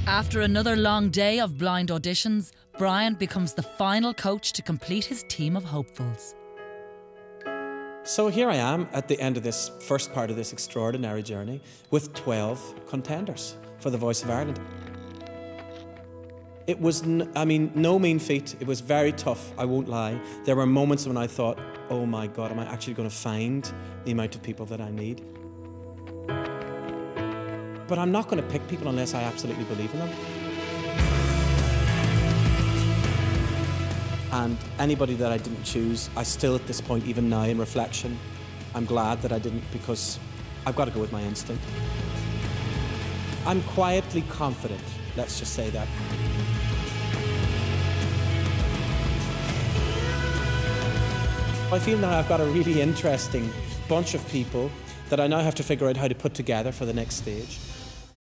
After another long day of blind auditions, Brian becomes the final coach to complete his team of hopefuls. So here I am at the end of this first part of this extraordinary journey with 12 contenders for the Voice of Ireland. It was, no mean feat. It was very tough, I won't lie. There were moments when I thought, oh my God, am I actually going to find the amount of people that I need? But I'm not going to pick people unless I absolutely believe in them. And anybody that I didn't choose, I still at this point, even now in reflection, I'm glad that I didn't, because I've got to go with my instinct. I'm quietly confident, let's just say that. I feel now I've got a really interesting bunch of people that I now have to figure out how to put together for the next stage.